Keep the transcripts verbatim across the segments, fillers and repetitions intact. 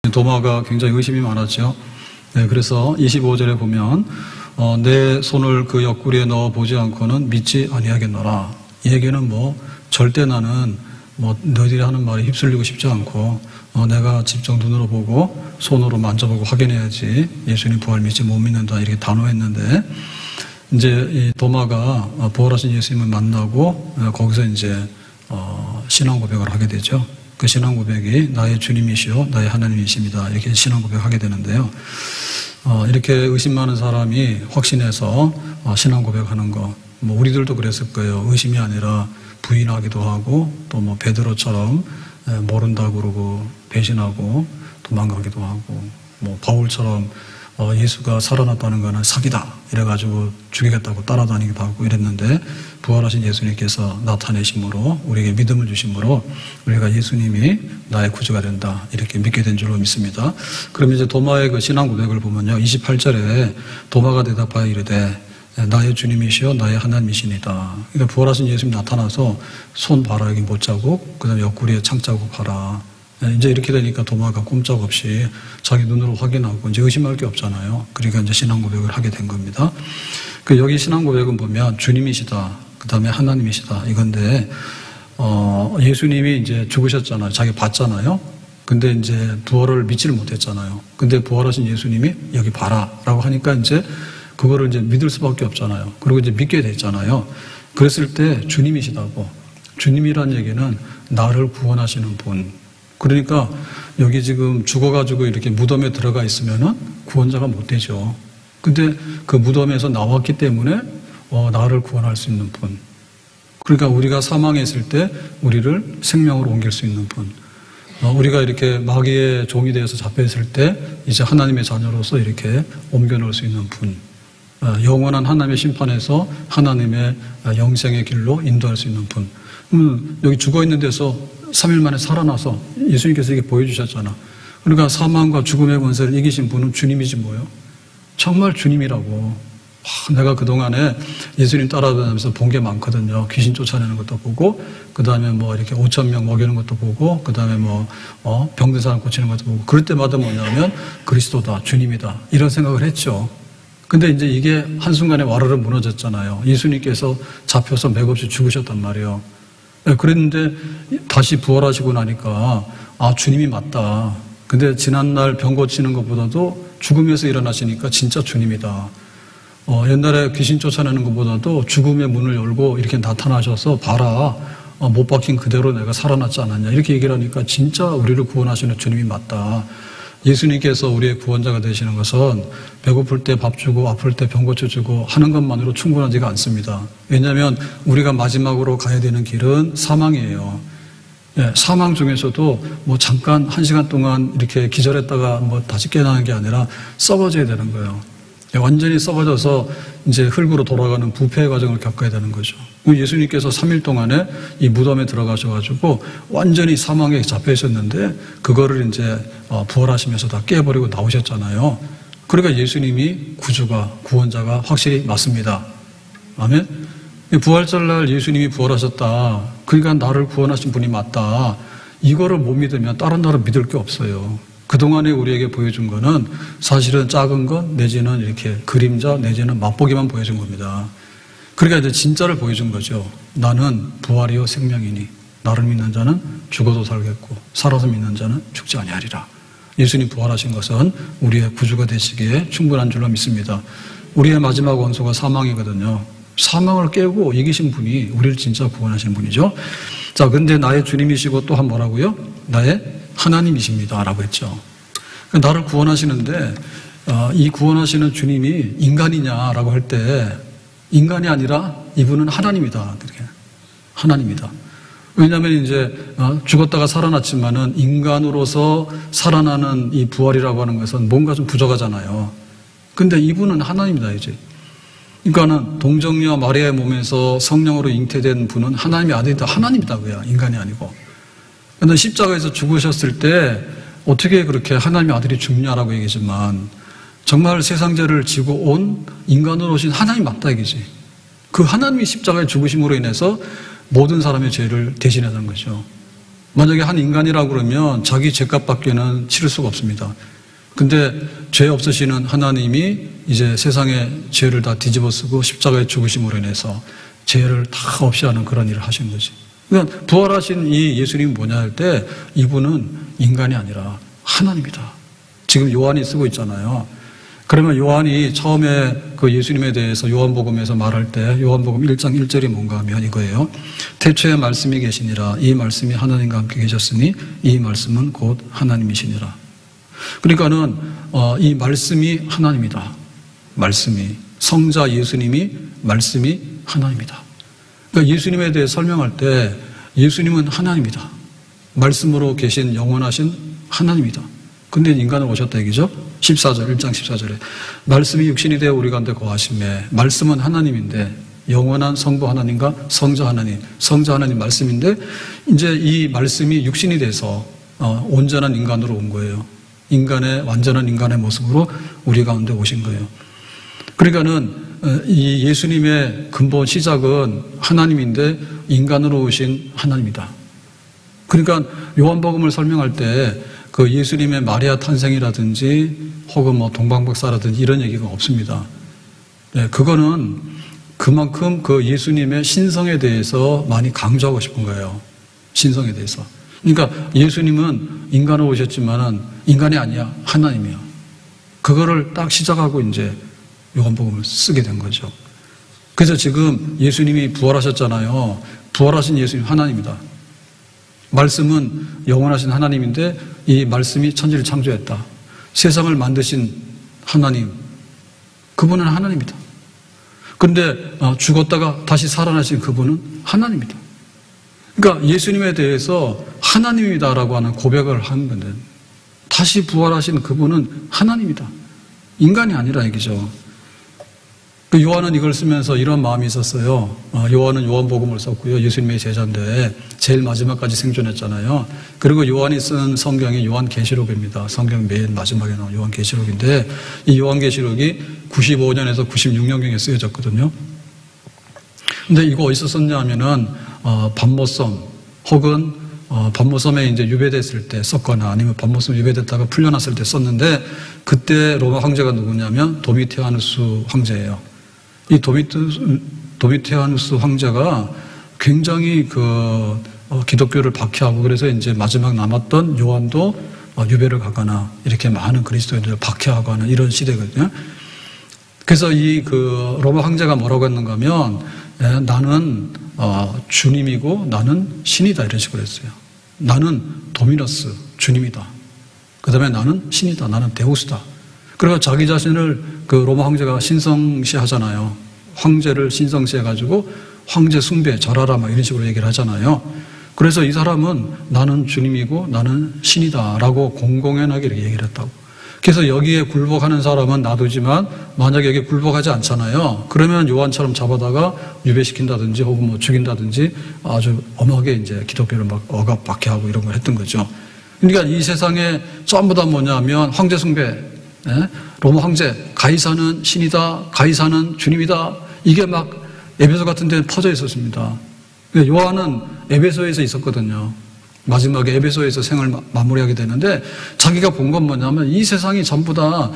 도마가 굉장히 의심이 많았죠. 네, 그래서 이십오 절에 보면 어, 내 손을 그 옆구리에 넣어 보지 않고는 믿지 아니하겠노라. 이 얘기는 뭐 절대 나는 뭐 너희들이 하는 말에 휩쓸리고 싶지 않고 어, 내가 직접 눈으로 보고 손으로 만져보고 확인해야지 예수님 부활 믿지 못 믿는다 이렇게 단호했는데, 이제 이 도마가 부활하신 예수님을 만나고 어, 거기서 이제 어, 신앙 고백을 하게 되죠. 그 신앙 고백이 나의 주님이시오 나의 하나님이십니다 이렇게 신앙 고백하게 되는데요. 어, 이렇게 의심 많은 사람이 확신해서 어, 신앙 고백하는 거, 뭐 우리들도 그랬을 거예요. 의심이 아니라 부인하기도 하고 또 뭐 베드로처럼 에, 모른다고 그러고 배신하고 도망가기도 하고, 뭐 바울처럼 어, 예수가 살아났다는 거는 사기다 이래가지고 죽이겠다고 따라다니기도 하고 이랬는데, 부활하신 예수님께서 나타내심으로 우리에게 믿음을 주심으로 우리가 예수님이 나의 구주가 된다 이렇게 믿게 된 줄로 믿습니다. 그럼 이제 도마의 그 신앙 고백을 보면요, 이십팔 절에 도마가 대답하여 이르되 나의 주님이시여 나의 하나님이시니다. 그러니까 부활하신 예수님 나타나서 손 봐라 여기 못자국, 그 다음에 옆구리에 창자국 봐라. 이제 이렇게 되니까 도마가 꼼짝없이 자기 눈으로 확인하고 이제 의심할 게 없잖아요. 그러니까 이제 신앙 고백을 하게 된 겁니다. 그 여기 신앙 고백은 보면 주님이시다, 그 다음에 하나님이시다 이건데, 어, 예수님이 이제 죽으셨잖아요. 자기 봤잖아요. 근데 이제 부활을 믿지를 못했잖아요. 근데 부활하신 예수님이 여기 봐라 라고 하니까 이제 그거를 이제 믿을 수밖에 없잖아요. 그리고 이제 믿게 됐잖아요. 그랬을 때 주님이시다고. 주님이란 얘기는 나를 구원하시는 분. 그러니까 여기 지금 죽어가지고 이렇게 무덤에 들어가 있으면은 구원자가 못 되죠. 근데 그 무덤에서 나왔기 때문에 어, 나를 구원할 수 있는 분. 그러니까 우리가 사망에 있을 때 우리를 생명으로 옮길 수 있는 분. 어, 우리가 이렇게 마귀의 종이 되어서 잡혀 있을 때 이제 하나님의 자녀로서 이렇게 옮겨 놓을 수 있는 분. 어, 영원한 하나님의 심판에서 하나님의 영생의 길로 인도할 수 있는 분. 음, 여기 죽어 있는 데서 삼 일 만에 살아나서 예수님께서 이게 보여주셨잖아. 그러니까 사망과 죽음의 권세를 이기신 분은 주님이지 뭐요. 정말 주님이라고. 와, 내가 그동안에 예수님 따라다니면서 본 게 많거든요. 귀신 쫓아내는 것도 보고, 그 다음에 뭐 이렇게 오천 명 먹이는 것도 보고, 그 다음에 뭐, 어, 병든 사람 고치는 것도 보고, 그럴 때마다 뭐냐면 그리스도다, 주님이다, 이런 생각을 했죠. 근데 이제 이게 한순간에 와르르 무너졌잖아요. 예수님께서 잡혀서 맥없이 죽으셨단 말이에요. 그랬는데 다시 부활하시고 나니까 아, 주님이 맞다. 근데 지난날 병 고치는 것보다도 죽음에서 일어나시니까 진짜 주님이다. 어, 옛날에 귀신 쫓아내는 것보다도 죽음의 문을 열고 이렇게 나타나셔서 봐라. 어, 못 박힌 그대로 내가 살아났지 않았냐. 이렇게 얘기를 하니까 진짜 우리를 구원하시는 주님이 맞다. 예수님께서 우리의 구원자가 되시는 것은 배고플 때 밥 주고 아플 때 병 고쳐주고 하는 것만으로 충분하지가 않습니다. 왜냐하면 우리가 마지막으로 가야 되는 길은 사망이에요. 예, 사망 중에서도 뭐 잠깐 한 시간 동안 이렇게 기절했다가 뭐 다시 깨어나는 게 아니라 썩어져야 되는 거예요. 예, 완전히 썩어져서 이제 흙으로 돌아가는 부패의 과정을 겪어야 되는 거죠. 예수님께서 삼 일 동안에 이 무덤에 들어가셔가지고 완전히 사망에 잡혀 있었는데 그거를 이제 부활하시면서 다 깨버리고 나오셨잖아요. 그러니까 예수님이 구주가, 구원자가 확실히 맞습니다. 아멘? 부활절날 예수님이 부활하셨다. 그러니까 나를 구원하신 분이 맞다. 이거를 못 믿으면 다른 나를 믿을 게 없어요. 그동안에 우리에게 보여준 거는 사실은 작은 것 내지는 이렇게 그림자 내지는 맛보기만 보여준 겁니다. 그러니까 이제 진짜를 보여준 거죠. 나는 부활이요 생명이니 나를 믿는 자는 죽어도 살겠고 살아서 믿는 자는 죽지 아니하리라. 예수님 부활하신 것은 우리의 구주가 되시기에 충분한 줄로 믿습니다. 우리의 마지막 원소가 사망이거든요. 사망을 깨고 이기신 분이 우리를 진짜 구원하신 분이죠. 자, 근데 나의 주님이시고 또한 뭐라고요? 나의 하나님이십니다 라고 했죠. 나를 구원하시는데 어, 이 구원하시는 주님이 인간이냐라고 할 때 인간이 아니라 이분은 하나님이다. 이렇게 하나님이다. 왜냐하면 이제 어, 죽었다가 살아났지만은 인간으로서 살아나는 이 부활이라고 하는 것은 뭔가 좀 부족하잖아요. 근데 이분은 하나님이다 이제. 그러니까는 동정녀 마리아의 몸에서 성령으로 잉태된 분은 하나님의 아들이다. 하나님이다 그야 인간이 아니고. 그런데 십자가에서 죽으셨을 때 어떻게 그렇게 하나님의 아들이 죽냐라고 얘기지만 정말 세상 죄를 지고 온 인간으로 오신 하나님 맞다 이거지. 그 하나님이 십자가에 죽으심으로 인해서 모든 사람의 죄를 대신하는 거죠. 만약에 한 인간이라고 그러면 자기 죄값밖에는 치를 수가 없습니다. 근데 죄 없으시는 하나님이 이제 세상의 죄를 다 뒤집어 쓰고 십자가의 죽으심으로 인해서 죄를 다 없이 하는 그런 일을 하신 거지. 그러니까 부활하신 이 예수님이 뭐냐 할 때 이분은 인간이 아니라 하나님이다. 지금 요한이 쓰고 있잖아요. 그러면 요한이 처음에 그 예수님에 대해서 요한복음에서 말할 때 요한복음 일 장 일 절이 뭔가 하면 이거예요. 태초에 말씀이 계시니라. 이 말씀이 하나님과 함께 계셨으니 이 말씀은 곧 하나님이시니라. 그러니까는 어, 이 말씀이 하나님이다. 말씀이 성자 예수님이 말씀이 하나님이다. 그러니까 예수님에 대해 설명할 때 예수님은 하나님이다. 말씀으로 계신 영원하신 하나님이다. 근데 인간을 오셨다 얘기죠. 십사 절 일 장 십사 절에 말씀이 육신이 되어 우리 가운데 거하심에 말씀은 하나님인데 영원한 성부 하나님과 성자 하나님 성자 하나님 말씀인데 이제 이 말씀이 육신이 돼서 어, 온전한 인간으로 온 거예요. 인간의 완전한 인간의 모습으로 우리 가운데 오신 거예요. 그러니까는 이 예수님의 근본 시작은 하나님인데 인간으로 오신 하나님이다. 그러니까 요한복음을 설명할 때 그 예수님의 마리아 탄생이라든지 혹은 뭐 동방박사라든지 이런 얘기가 없습니다. 네, 그거는 그만큼 그 예수님의 신성에 대해서 많이 강조하고 싶은 거예요. 신성에 대해서. 그러니까 예수님은 인간으로 오셨지만은 인간이 아니야. 하나님이야. 그거를 딱 시작하고 이제 요한복음을 쓰게 된 거죠. 그래서 지금 예수님이 부활하셨잖아요. 부활하신 예수님 하나님이다. 말씀은 영원하신 하나님인데 이 말씀이 천지를 창조했다. 세상을 만드신 하나님, 그분은 하나님이다. 그런데 죽었다가 다시 살아나신 그분은 하나님이다. 그러니까 예수님에 대해서 하나님이다라고 하는 고백을 한 건데 다시 부활하신 그분은 하나님이다. 인간이 아니라 얘기죠. 요한은 이걸 쓰면서 이런 마음이 있었어요. 요한은 요한복음을 썼고요. 예수님의 제자인데 제일 마지막까지 생존했잖아요. 그리고 요한이 쓴 성경이 요한계시록입니다. 성경 맨 마지막에 나온 요한계시록인데 이 요한계시록이 구십오 년에서 구십육 년경에 쓰여졌거든요. 근데 이거 어디서 썼냐 하면은 어, 반모섬 혹은 어, 반모섬에 이제 유배됐을 때 썼거나 아니면 반모섬 유배됐다가 풀려났을 때 썼는데 그때 로마 황제가 누구냐면 도미티아누스 황제예요. 이 도미트, 도미티아누스 황제가 굉장히 그, 어, 기독교를 박해하고 그래서 이제 마지막 남았던 요한도 어, 유배를 가거나 이렇게 많은 그리스도인들을 박해하고 하는 이런 시대거든요. 그래서 이 그 로마 황제가 뭐라고 했는가 하면 예, 나는 어, 주님이고 나는 신이다 이런 식으로 했어요. 나는 도미너스, 주님이다. 그 다음에 나는 신이다. 나는 데우스다. 그리고 자기 자신을 그 로마 황제가 신성시 하잖아요. 황제를 신성시 해가지고 황제 숭배, 절하라 막 이런 식으로 얘기를 하잖아요. 그래서 이 사람은 나는 주님이고 나는 신이다 라고 공공연하게 이렇게 얘기를 했다고. 그래서 여기에 굴복하는 사람은 놔두지만 만약에 여기에 굴복하지 않잖아요. 그러면 요한처럼 잡아다가 유배시킨다든지 혹은 뭐 죽인다든지 아주 엄하게 이제 기독교를 막 억압 박해하고 이런 걸 했던 거죠. 그러니까 이 세상에 전부 다 뭐냐면 황제 숭배, 예? 로마 황제, 가이사는 신이다, 가이사는 주님이다. 이게 막 에베소 같은 데는 퍼져 있었습니다. 요한은 에베소에서 있었거든요. 마지막에 에베소에서 생을 마무리하게 되는데 자기가 본 건 뭐냐면 이 세상이 전부 다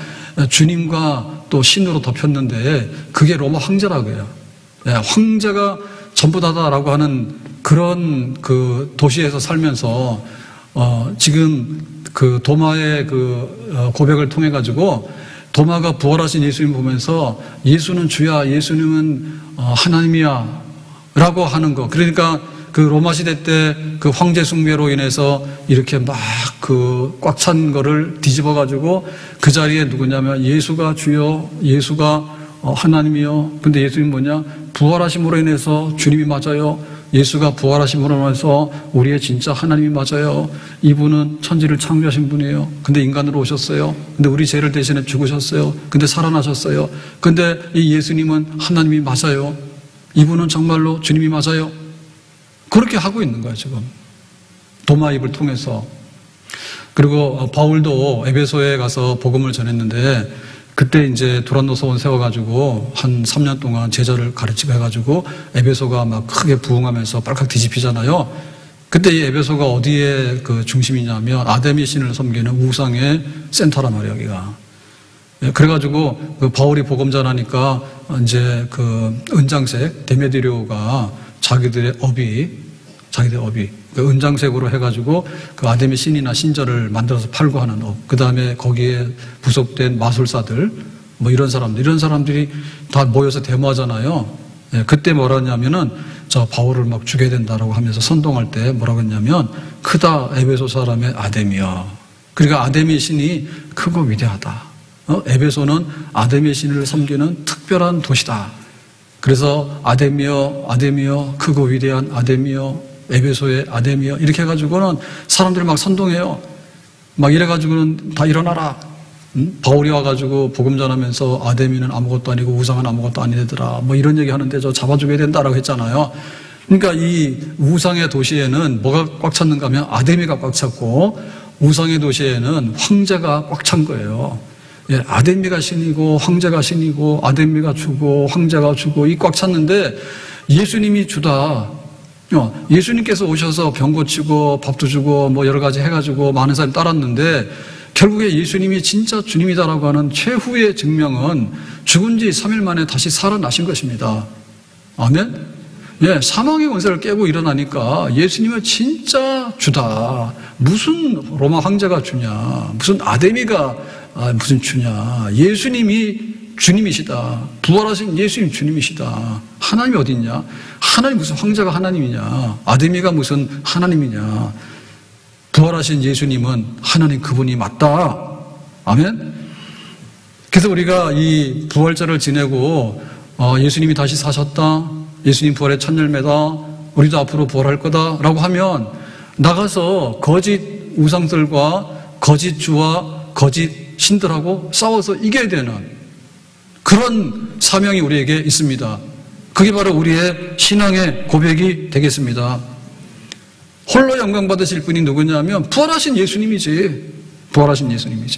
주님과 또 신으로 덮였는데 그게 로마 황제라고 해요. 예, 황제가 전부 다다라고 하는 그런 그 도시에서 살면서 어, 지금 그 도마의 그 고백을 통해 가지고 도마가 부활하신 예수님 보면서 예수는 주야, 예수님은 하나님이야 라고 하는 거. 그러니까 그 로마 시대 때 그 황제 숭배로 인해서 이렇게 막 그 꽉 찬 거를 뒤집어 가지고 그 자리에 누구냐면 예수가 주여, 예수가 하나님이요. 근데 예수님 뭐냐? 부활하심으로 인해서 주님이 맞아요. 예수가 부활하심으로 인해서 우리의 진짜 하나님이 맞아요. 이분은 천지를 창조하신 분이에요. 근데 인간으로 오셨어요. 근데 우리 죄를 대신해 죽으셨어요. 근데 살아나셨어요. 근데 이 예수님은 하나님이 맞아요. 이분은 정말로 주님이 맞아요. 그렇게 하고 있는 거예요, 지금. 도마입을 통해서. 그리고 바울도 에베소에 가서 복음을 전했는데 그때 이제 두란노 소원 세워가지고 한 삼 년 동안 제자를 가르치고 해가지고 에베소가 막 크게 부흥하면서 빨칵 뒤집히잖아요. 그때 이 에베소가 어디에 그 중심이냐면 아데미 신을 섬기는 우상의 센터란 말이에요, 여기가. 그래가지고 그 바울이 복음 전하니까 이제 그 은장색 데메드리오가 자기들의 어비, 자기들의 어비, 그 은장색으로 해가지고 그 아데미 신이나 신전을 만들어서 팔고 하는 업. 그 다음에 거기에 부속된 마술사들, 뭐 이런 사람들, 이런 사람들이 다 모여서 데모하잖아요. 예, 그때 뭐라 했냐면은 저 바울을 막 죽여야 된다라고 하면서 선동할 때 뭐라고 했냐면 크다 에베소 사람의 아데미여. 그러니까 아데미 신이 크고 위대하다. 어? 에베소는 아데미 신을 섬기는 특별한 도시다. 그래서 아데미여, 아데미여, 크고 위대한 아데미여, 에베소의 아데미여 이렇게 해가지고는 사람들이 막 선동해요. 막 이래가지고는 다 일어나라. 응? 바울이 와가지고 복음 전하면서 아데미는 아무것도 아니고 우상은 아무것도 아니더라. 뭐 이런 얘기 하는데 저 잡아 죽여야 된다라고 했잖아요. 그러니까 이 우상의 도시에는 뭐가 꽉 찼는가 하면 아데미가 꽉 찼고 우상의 도시에는 황제가 꽉 찬 거예요. 예, 아데미가 신이고 황제가 신이고 아데미가 주고 황제가 주고 이 꽉 찼는데 예수님이 주다. 어, 예수님께서 오셔서 병 고치고 밥도 주고 뭐 여러 가지 해가지고 많은 사람이 따랐는데 결국에 예수님이 진짜 주님이다라고 하는 최후의 증명은 죽은 지 삼 일 만에 다시 살아나신 것입니다. 아멘? 예, 사망의 권세를 깨고 일어나니까 예수님은 진짜 주다. 무슨 로마 황제가 주냐. 무슨 아데미가 아, 무슨 주냐. 예수님이 주님이시다. 부활하신 예수님 주님이시다. 하나님이 어디 있냐? 하나님 무슨 황제가 하나님이냐. 아데미가 무슨 하나님이냐. 부활하신 예수님은 하나님 그분이 맞다. 아멘? 그래서 우리가 이 부활절을 지내고 어, 예수님이 다시 사셨다. 예수님 부활의 첫 열매다. 우리도 앞으로 부활할 거다. 라고 하면 나가서 거짓 우상들과 거짓 주와 거짓 신들하고 싸워서 이겨야 되는 그런 사명이 우리에게 있습니다. 그게 바로 우리의 신앙의 고백이 되겠습니다. 홀로 영광 받으실 분이 누구냐면 부활하신 예수님이지. 부활하신 예수님이지.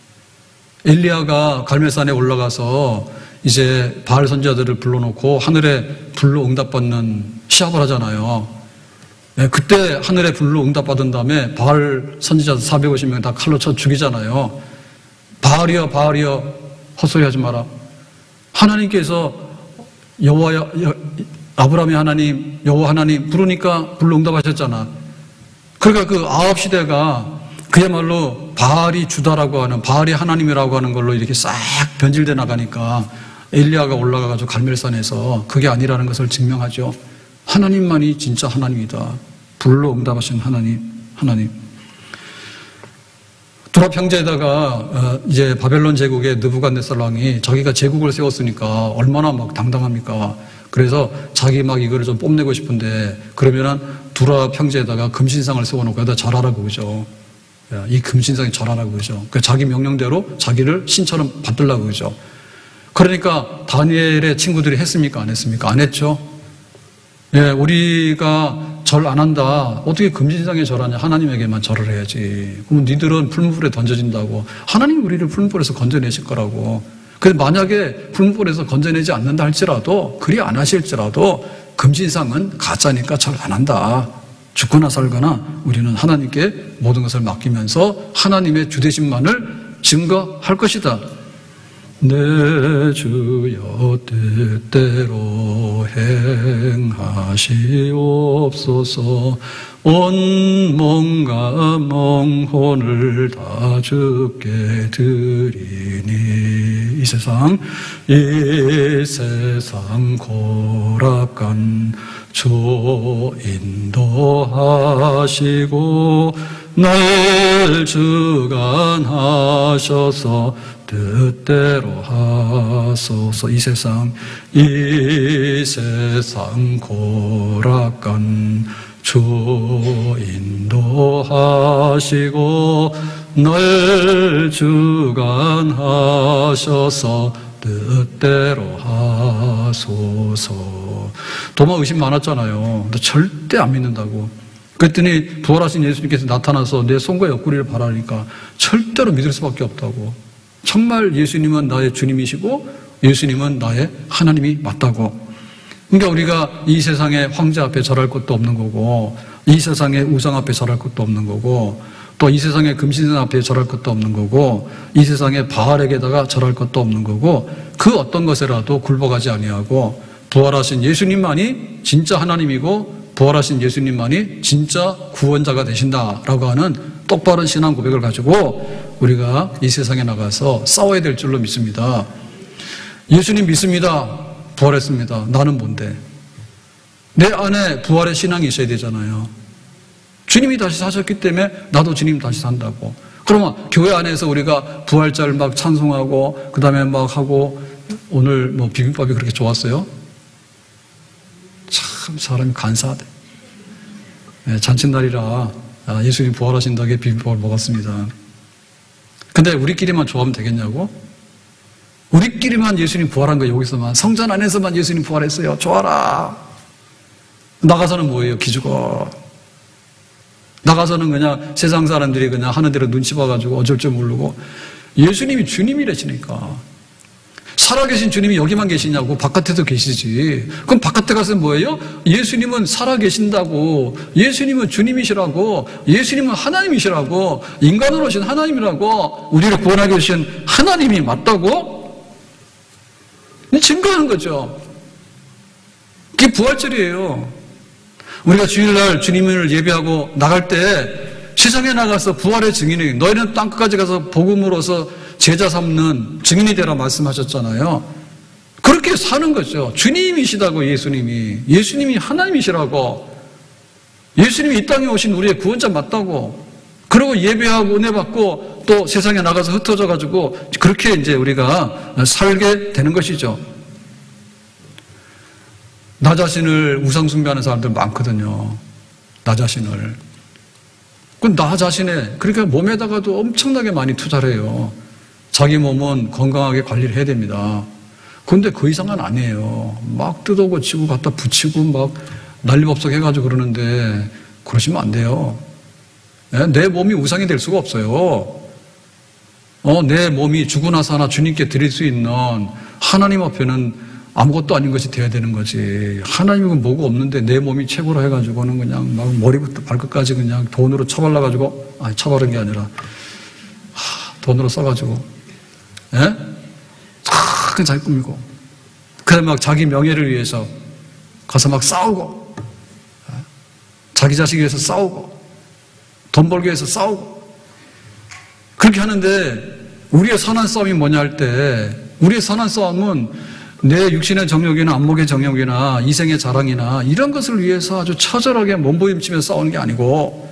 엘리야가 갈멜산에 올라가서 이제 바알 선지자들을 불러놓고 하늘에 불로 응답받는 시합을 하잖아요. 네, 그때 하늘에 불로 응답받은 다음에 바알 선지자 사백오십 명 다 칼로 쳐 죽이잖아요. 바알이여 바알이여 헛소리하지 마라. 하나님께서 여호와 아브라함의 하나님 여호와 하나님 부르니까 불로 응답하셨잖아. 그러니까 그 아합 시대가 그야말로 바알이 주다라고 하는 바알이 하나님이라고 하는 걸로 이렇게 싹 변질돼 나가니까 엘리야가 올라가가지고 갈멜산에서 그게 아니라는 것을 증명하죠. 하나님만이 진짜 하나님이다. 불로 응답하신 하나님, 하나님. 두랍 형제에다가 이제 바벨론 제국의 느부갓네살 왕이 자기가 제국을 세웠으니까 얼마나 막 당당합니까? 그래서 자기 막 이거를 좀 뽐내고 싶은데 그러면은 두랍 형제에다가 금신상을 세워놓고 여기다 절하라고 그러죠. 이 금신상에 절하라고 그러죠. 그러니까 자기 명령대로 자기를 신처럼 받들라고 그러죠. 그러니까 다니엘의 친구들이 했습니까? 안 했습니까? 안 했죠. 예, 우리가 절 안 한다. 어떻게 금신상에 절하냐? 하나님에게만 절을 해야지. 그럼 니들은 풀무불에 던져진다고. 하나님 우리를 풀무불에서 건져내실 거라고. 그래서 만약에 풀무불에서 건져내지 않는다 할지라도 그리 안 하실지라도 금신상은 가짜니까 절 안 한다. 죽거나 살거나 우리는 하나님께 모든 것을 맡기면서 하나님의 주되심만을 증거할 것이다. 내 주여 뜻대로 행하시옵소서. 온 몸과 영혼을 다 주께 드리니 이 세상 이 세상 고락간 주 인도하시고 날 주관하셔서 뜻대로 하소서. 이 세상 이 세상 고락간 주 인도하시고 날 주관하셔서 뜻대로 하소서. 도마 의심 많았잖아요. 근데 절대 안 믿는다고. 그랬더니 부활하신 예수님께서 나타나서 내 손과 옆구리를 바라니까 절대로 믿을 수밖에 없다고. 정말 예수님은 나의 주님이시고 예수님은 나의 하나님이 맞다고. 그러니까 우리가 이 세상의 황제 앞에 절할 것도 없는 거고 이 세상의 우상 앞에 절할 것도 없는 거고, 또 이 세상의 금신상 앞에 절할 것도 없는 거고, 이 세상의 바알에게다가 절할 것도 없는 거고, 그 어떤 것에라도 굴복하지 아니하고 부활하신 예수님만이 진짜 하나님이고 부활하신 예수님만이 진짜 구원자가 되신다라고 하는 똑바른 신앙 고백을 가지고 우리가 이 세상에 나가서 싸워야 될 줄로 믿습니다. 예수님 믿습니다. 부활했습니다. 나는 뭔데? 내 안에 부활의 신앙이 있어야 되잖아요. 주님이 다시 사셨기 때문에 나도 주님 다시 산다고. 그러면 교회 안에서 우리가 부활자를 막 찬송하고 그 다음에 막 하고, 오늘 뭐 비빔밥이 그렇게 좋았어요? 참 사람이 간사하대. 네, 잔칫날이라 예수님 부활하신다고 비빔밥을 먹었습니다. 근데 우리끼리만 좋아하면 되겠냐고? 우리끼리만 예수님 부활한 거, 여기서만 성전 안에서만 예수님 부활했어요. 좋아라. 나가서는 뭐예요? 기죽어. 나가서는 그냥 세상 사람들이 그냥 하는 대로 눈치 봐가지고 어쩔 줄 모르고. 예수님이 주님이라시니까. 살아계신 주님이 여기만 계시냐고? 바깥에도 계시지. 그럼 바깥에 가서 뭐예요? 예수님은 살아계신다고, 예수님은 주님이시라고, 예수님은 하나님이시라고, 인간으로 오신 하나님이라고, 우리를 구원하게 오신 하나님이 맞다고? 증거하는 거죠. 그게 부활절이에요. 우리가 주일날 주님을 예배하고 나갈 때 세상에 나가서 부활의 증인이, 너희는 땅끝까지 가서 복음으로서 제자 삼는 증인이 되라 말씀하셨잖아요. 그렇게 사는 거죠. 주님이시다고, 예수님이. 예수님이 하나님이시라고. 예수님이 이 땅에 오신 우리의 구원자 맞다고. 그리고 예배하고 은혜 받고 또 세상에 나가서 흩어져 가지고 그렇게 이제 우리가 살게 되는 것이죠. 나 자신을 우상 숭배하는 사람들 많거든요. 나 자신을. 그 나 자신에, 그러니까 몸에다가도 엄청나게 많이 투자를 해요. 자기 몸은 건강하게 관리를 해야 됩니다. 그런데 그 이상은 아니에요. 막 뜯어 고치고 갖다 붙이고 막 난리법석 해가지고 그러는데 그러시면 안 돼요. 내 몸이 우상이 될 수가 없어요. 어, 내 몸이 죽고 나서 하나 주님께 드릴 수 있는, 하나님 앞에는 아무것도 아닌 것이 돼야 되는 거지. 하나님은 뭐고 없는데 내 몸이 최고로 해가지고는 그냥 막 머리부터 발끝까지 그냥 돈으로 처발라가지고, 아니 처바른 게 아니라 하, 돈으로 써가지고, 예? 참 잘 꾸미고, 그래 막 자기 명예를 위해서 가서 막 싸우고, 자기 자식 위해서 싸우고, 돈 벌기 위해서 싸우고, 그렇게 하는데 우리의 선한 싸움이 뭐냐 할 때, 우리의 선한 싸움은 내 육신의 정욕이나 안목의 정욕이나 이생의 자랑이나 이런 것을 위해서 아주 처절하게 몸부림치며 싸우는 게 아니고,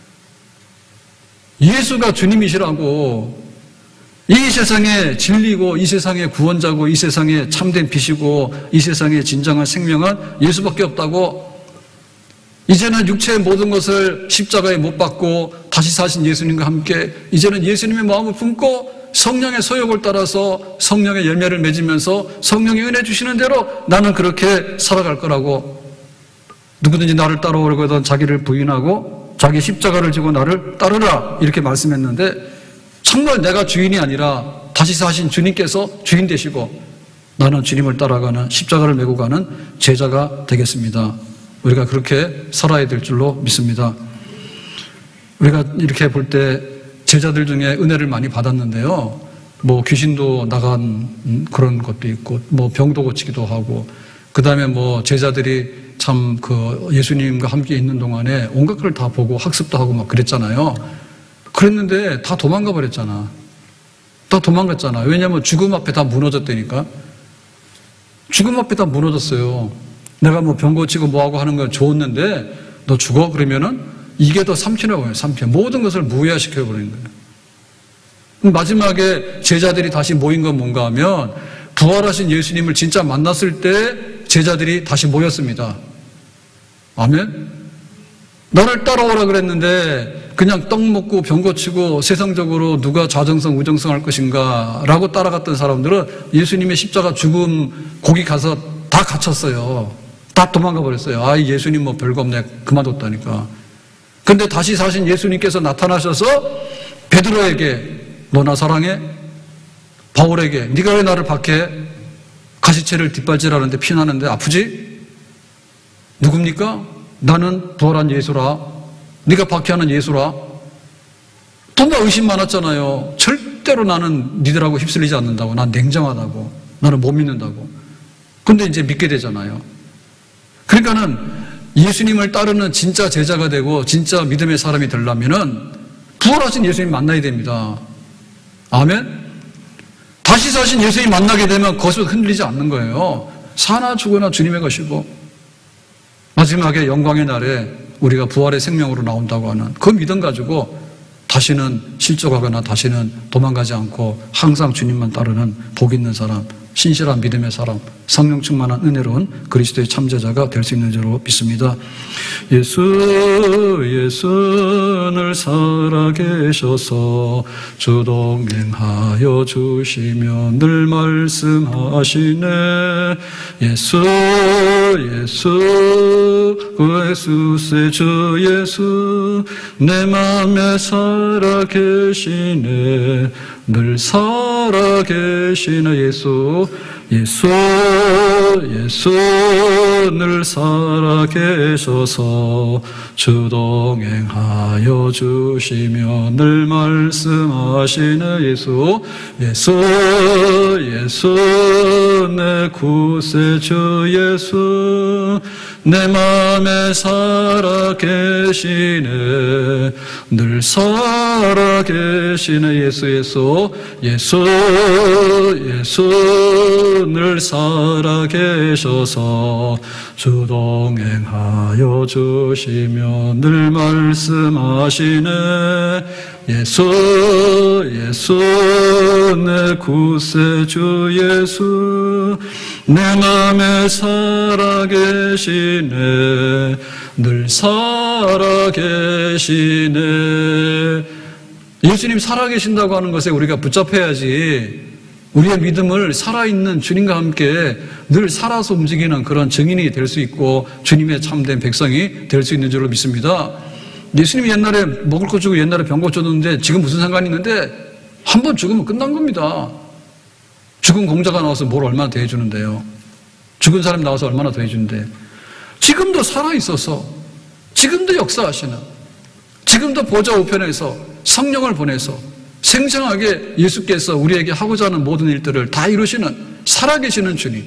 예수가 주님이시라고, 이 세상의 진리고 이 세상의 구원자고 이 세상의 참된 빛이고 이 세상의 진정한 생명은 예수밖에 없다고, 이제는 육체의 모든 것을 십자가에 못 박고 다시 사신 예수님과 함께 이제는 예수님의 마음을 품고 성령의 소욕을 따라서 성령의 열매를 맺으면서 성령의 은혜 주시는 대로 나는 그렇게 살아갈 거라고, 누구든지 나를 따라오려거든 자기를 부인하고 자기 십자가를 지고 나를 따르라, 이렇게 말씀했는데, 정말 내가 주인이 아니라 다시 사신 주님께서 주인 되시고 나는 주님을 따라가는, 십자가를 메고 가는 제자가 되겠습니다. 우리가 그렇게 살아야 될 줄로 믿습니다. 우리가 이렇게 볼 때 제자들 중에 은혜를 많이 받았는데요. 뭐 귀신도 나간 그런 것도 있고, 뭐 병도 고치기도 하고, 그 다음에 뭐 제자들이 참 그 예수님과 함께 있는 동안에 온갖 걸 다 보고 학습도 하고 막 그랬잖아요. 그랬는데 다 도망가 버렸잖아. 다 도망갔잖아. 왜냐하면 죽음 앞에 다 무너졌다니까. 죽음 앞에 다 무너졌어요. 내가 뭐 병 고치고 뭐하고 하는 건 좋았는데 너 죽어? 그러면은 이게 더 삼편이라고 해요. 삼편. 모든 것을 무효화시켜버리는 거예요. 마지막에 제자들이 다시 모인 건 뭔가 하면, 부활하신 예수님을 진짜 만났을 때 제자들이 다시 모였습니다. 아멘? 너를 따라오라 그랬는데 그냥 떡 먹고 병 고치고 세상적으로 누가 좌정성 우정성 할 것인가 라고 따라갔던 사람들은 예수님의 십자가 죽음 거기 가서 다 갇혔어요. 다 도망가 버렸어요. 아, 예수님 뭐 별거 없네, 그만뒀다니까. 근데 다시 사신 예수님께서 나타나셔서 베드로에게 너 나 사랑해? 바울에게 네가 왜 나를 박해? 가시체를 뒷발질하는데 피나는데 아프지? 누굽니까? 나는 부활한 예수라. 네가 박해하는 예수라? 정말 의심 많았잖아요. 절대로 나는 니들하고 휩쓸리지 않는다고. 난 냉정하다고. 나는 못 믿는다고. 근데 이제 믿게 되잖아요. 그러니까는 예수님을 따르는 진짜 제자가 되고 진짜 믿음의 사람이 되려면은 부활하신 예수님 만나야 됩니다. 아멘? 다시 사신 예수님 만나게 되면 그것을 흔들리지 않는 거예요. 사나 죽으나 주님의 것이고 마지막에 영광의 날에 우리가 부활의 생명으로 나온다고 하는 그 믿음 가지고 다시는 실족하거나 다시는 도망가지 않고 항상 주님만 따르는 복 있는 사람, 신실한 믿음의 사람, 성령 충만한 은혜로운 그리스도의 참제자가 될 수 있는 줄로 믿습니다. 예수 예수 늘 살아계셔서 주동행하여 주시며 늘 말씀하시네. 예수 예수 그 예수의 주 예수 내 맘에 살아계시네. 늘 살아계시네. 예수 예수 예수 늘 살아계셔서 주동행하여 주시며 늘 말씀하시네. 예수 예수 예수 내 구세주 예수 내 맘에 살아계시네. 늘 살아계시네. 예수 예수 예수 예수 늘 살아계셔서 주동행하여 주시며 늘 말씀하시네. 예수 예수 내 구세주 예수 내 맘에 살아계시네. 늘 살아계시네. 예수님 살아계신다고 하는 것에 우리가 붙잡혀야지 우리의 믿음을 살아있는 주님과 함께 늘 살아서 움직이는 그런 증인이 될 수 있고 주님의 참된 백성이 될 수 있는 줄로 믿습니다. 예수님이 옛날에 먹을 거 주고 옛날에 병 고쳐줬는데 지금 무슨 상관이 있는데 한 번 죽으면 끝난 겁니다. 죽은 공자가 나와서 뭘 얼마나 더 해주는데요. 죽은 사람 나와서 얼마나 더 해주는데 지금도 살아있어서 지금도 역사하시는 지금도 보좌 우편에서 성령을 보내서 생생하게 예수께서 우리에게 하고자 하는 모든 일들을 다 이루시는 살아계시는 주님.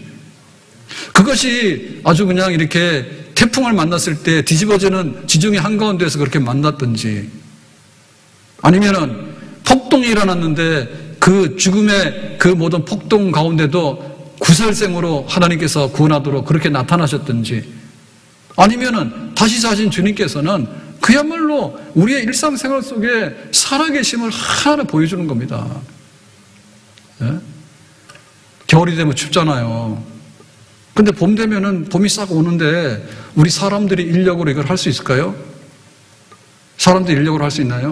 그것이 아주 그냥 이렇게 태풍을 만났을 때 뒤집어지는 지중해 한가운데에서 그렇게 만났든지 아니면은 폭동이 일어났는데 그 죽음의 그 모든 폭동 가운데도 구살생으로 하나님께서 구원하도록 그렇게 나타나셨든지 아니면은 다시 사신 주님께서는 그야말로 우리의 일상생활 속에 살아계심을 하나하나 보여주는 겁니다. 예? 겨울이 되면 춥잖아요. 근데 봄 되면은 봄이 싹 오는데 우리 사람들이 인력으로 이걸 할 수 있을까요? 사람들이 인력으로 할 수 있나요?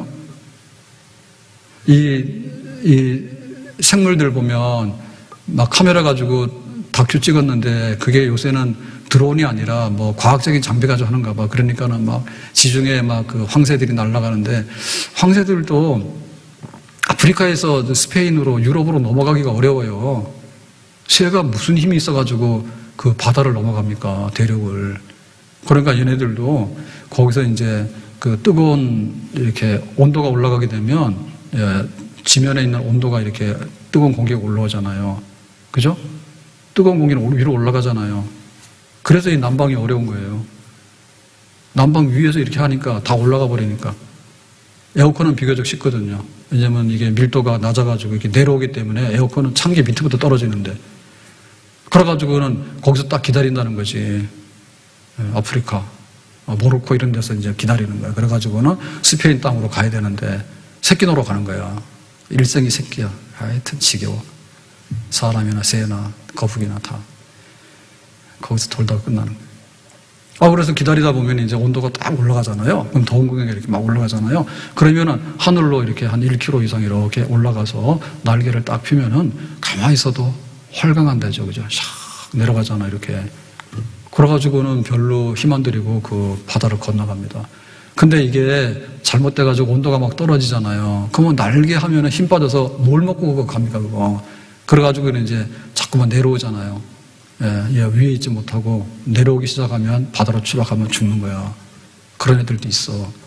이, 이 생물들 보면 막 카메라 가지고 다큐 찍었는데 그게 요새는 드론이 아니라 뭐 과학적인 장비 가지고 하는가 봐. 그러니까는 막 지중해 막 그 황새들이 날아가는데 황새들도 아프리카에서 스페인으로 유럽으로 넘어가기가 어려워요. 새가 무슨 힘이 있어가지고 그 바다를 넘어갑니까? 대륙을. 그러니까 얘네들도 거기서 이제 그 뜨거운 이렇게 온도가 올라가게 되면 예, 지면에 있는 온도가 이렇게 뜨거운 공기가 올라오잖아요. 그죠? 뜨거운 공기는 위로 올라가잖아요. 그래서 이 난방이 어려운 거예요. 난방 위에서 이렇게 하니까 다 올라가 버리니까. 에어컨은 비교적 쉽거든요. 왜냐면 이게 밀도가 낮아가지고 이렇게 내려오기 때문에 에어컨은 창기 밑에부터 떨어지는데. 그래가지고는 거기서 딱 기다린다는 거지. 아프리카, 모로코 이런 데서 이제 기다리는 거야. 그래가지고는 스페인 땅으로 가야 되는데 새끼 놀러 가는 거야. 일생이 새끼야. 하여튼 지겨워. 사람이나 새나 거북이나 다. 거기서 돌다가 끝나는 거예요. 아, 그래서 기다리다 보면 이제 온도가 딱 올라가잖아요. 그럼 더운 공기가 이렇게 막 올라가잖아요. 그러면은 하늘로 이렇게 한 일 킬로미터 이상 이렇게 올라가서 날개를 딱 펴면은 가만히 있어도 활강한다죠. 그죠? 샥 내려가잖아요. 이렇게. 그래가지고는 별로 힘 안 들이고 그 바다를 건너갑니다. 근데 이게 잘못돼가지고 온도가 막 떨어지잖아요. 그러면 날개 하면은 힘 빠져서 뭘 먹고 그거 갑니까, 그거. 그래가지고는 이제 자꾸만 내려오잖아요. 예, 얘 위에 있지 못하고 내려오기 시작하면 바다로 추락하면 죽는 거야. 그런 애들도 있어.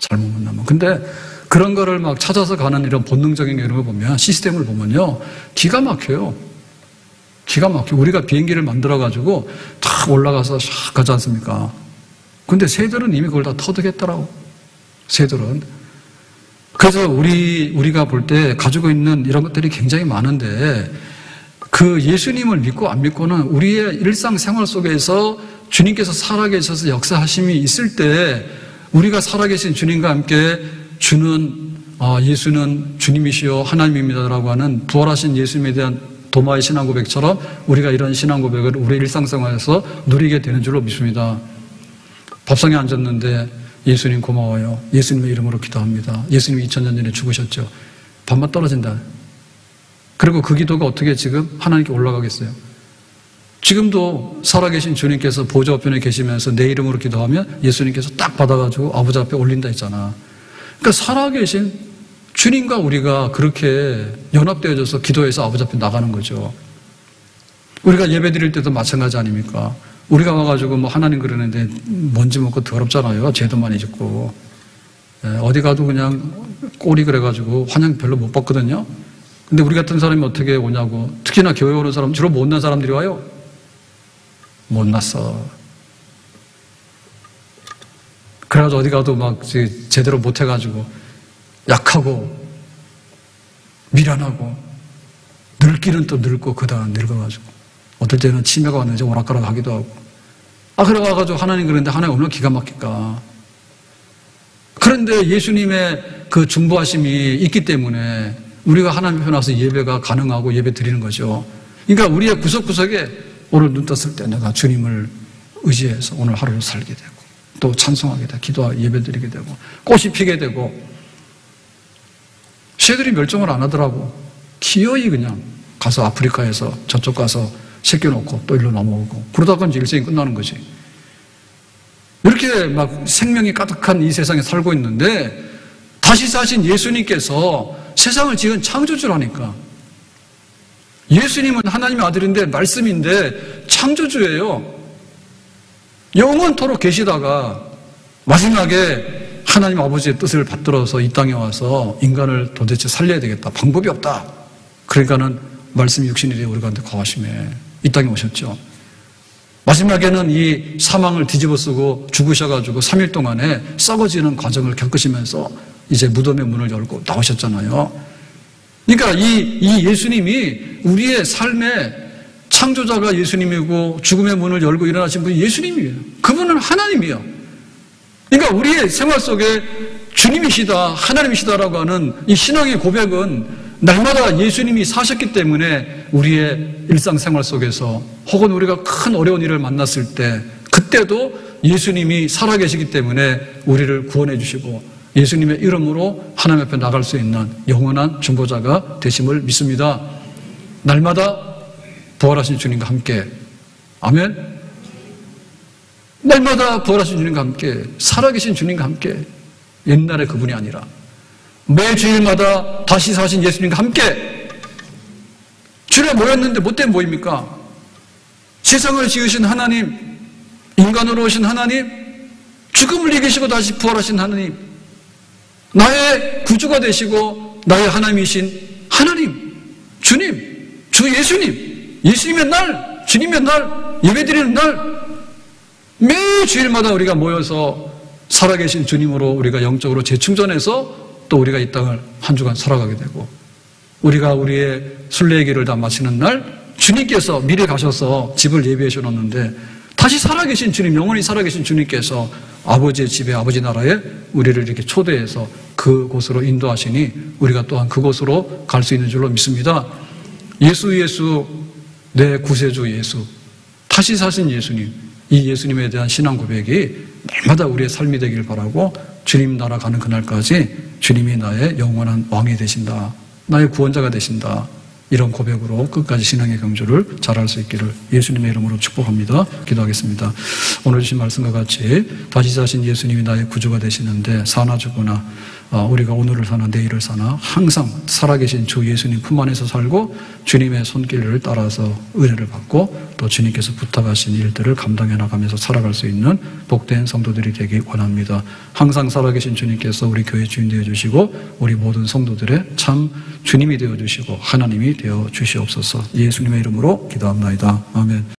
잘못 만나면. 근데 그런 거를 막 찾아서 가는 이런 본능적인 이런 걸 보면, 시스템을 보면요, 기가 막혀요. 기가 막혀. 우리가 비행기를 만들어가지고 탁 올라가서 샥 가지 않습니까? 근데 새들은 이미 그걸 다 터득했더라고. 새들은. 그래서 우리, 우리가 볼 때 가지고 있는 이런 것들이 굉장히 많은데, 그 예수님을 믿고 안 믿고는 우리의 일상생활 속에서 주님께서 살아계셔서 역사하심이 있을 때, 우리가 살아계신 주님과 함께 주는, 아, 예수는 주님이시요 하나님입니다라고 하는 부활하신 예수님에 대한 도마의 신앙 고백처럼 우리가 이런 신앙 고백을 우리 일상생활에서 누리게 되는 줄로 믿습니다. 밥상에 앉았는데 예수님 고마워요. 예수님의 이름으로 기도합니다. 예수님이 이천 년 전에 죽으셨죠. 밥맛 떨어진다. 그리고 그 기도가 어떻게 지금 하나님께 올라가겠어요? 지금도 살아계신 주님께서 보좌 우편에 계시면서 내 이름으로 기도하면 예수님께서 딱 받아가지고 아버지 앞에 올린다 했잖아. 그러니까 살아계신 주님과 우리가 그렇게 연합되어져서 기도해서 아버지 앞에 나가는 거죠. 우리가 예배 드릴 때도 마찬가지 아닙니까? 우리가 와가지고 뭐 하나님 그러는데 먼지 먹고 더럽잖아요. 죄도 많이 짓고. 어디 가도 그냥 꼬리 그래가지고 환영 별로 못 받거든요. 근데 우리 같은 사람이 어떻게 오냐고. 특히나 교회 오는 사람, 주로 못난 사람들이 와요. 못났어. 그래가지고 어디 가도 막 제대로 못해가지고 약하고 미련하고 늙기는 또 늙고 그다음 늙어가지고 어떨 때는 치매가 왔는지 오락가락 하기도 하고. 아, 그래 와가지고 하나님 그러는데 하나님 얼마나 기가 막힐까. 그런데 예수님의 그 중보하심이 있기 때문에 우리가 하나님 앞에 나서 예배가 가능하고 예배 드리는 거죠. 그러니까 우리의 구석구석에 오늘 눈 떴을 때 내가 주님을 의지해서 오늘 하루를 살게 되고 또 찬송하게 되고 기도하고 예배 드리게 되고 꽃이 피게 되고. 새들이 멸종을 안 하더라고. 기어이 그냥 가서 아프리카에서 저쪽 가서 새끼 놓고 또 일로 넘어오고 그러다가 이제 일생이 끝나는 거지. 이렇게 막 생명이 가득한 이 세상에 살고 있는데 다시 사신 예수님께서 세상을 지은 창조주라니까. 예수님은 하나님의 아들인데 말씀인데 창조주예요. 영원토록 계시다가 마지막에 하나님 아버지의 뜻을 받들어서 이 땅에 와서 인간을 도대체 살려야 되겠다. 방법이 없다. 그러니까는 말씀이 육신이 되어 우리 가운데 거하심에 이 땅에 오셨죠. 마지막에는 이 사망을 뒤집어 쓰고 죽으셔가지고 삼 일 동안에 썩어지는 과정을 겪으시면서 이제 무덤의 문을 열고 나오셨잖아요. 그러니까 이, 이 예수님이 우리의 삶의 창조자가 예수님이고 죽음의 문을 열고 일어나신 분이 예수님이에요. 그분은 하나님이에요. 그러니까 우리의 생활 속에 주님이시다, 하나님이시다라고 하는 이 신앙의 고백은 날마다 예수님이 사셨기 때문에 우리의 일상생활 속에서 혹은 우리가 큰 어려운 일을 만났을 때 그때도 예수님이 살아계시기 때문에 우리를 구원해 주시고 예수님의 이름으로 하나님 앞에 나갈 수 있는 영원한 중보자가 되심을 믿습니다. 날마다 부활하신 주님과 함께. 아멘. 날마다 부활하신 주님과 함께, 살아계신 주님과 함께, 옛날에 그분이 아니라 매 주일마다 다시 사신 예수님과 함께 주일에 모였는데 뭐 때문에 모입니까? 세상을 지으신 하나님, 인간으로 오신 하나님, 죽음을 이기시고 다시 부활하신 하나님, 나의 구주가 되시고 나의 하나님이신 하나님, 주님, 주 예수님, 예수님의 날, 주님의 날, 예배드리는 날, 매 주일마다 우리가 모여서 살아계신 주님으로 우리가 영적으로 재충전해서 또 우리가 이 땅을 한 주간 살아가게 되고 우리가 우리의 순례의 길을 다 마치는 날 주님께서 미리 가셔서 집을 예비해 주셨는데 다시 살아계신 주님, 영원히 살아계신 주님께서 아버지의 집에 아버지 나라에 우리를 이렇게 초대해서 그곳으로 인도하시니 우리가 또한 그곳으로 갈 수 있는 줄로 믿습니다. 예수 예수 내 구세주 예수, 다시 사신 예수님, 이 예수님에 대한 신앙 고백이 날마다 우리의 삶이 되길 바라고 주님 나라 가는 그날까지 주님이 나의 영원한 왕이 되신다, 나의 구원자가 되신다, 이런 고백으로 끝까지 신앙의 경주를 잘할 수 있기를 예수님의 이름으로 축복합니다. 기도하겠습니다. 오늘 주신 말씀과 같이 다시 사신 예수님이 나의 구주가 되시는데 사나 죽으나 우리가 오늘을 사나 내일을 사나 항상 살아계신 주 예수님 품 안에서 살고 주님의 손길을 따라서 은혜를 받고 또 주님께서 부탁하신 일들을 감당해 나가면서 살아갈 수 있는 복된 성도들이 되기 원합니다. 항상 살아계신 주님께서 우리 교회 주인 되어주시고 우리 모든 성도들의 참 주님이 되어주시고 하나님이 되어주시옵소서. 예수님의 이름으로 기도합나이다. 아멘.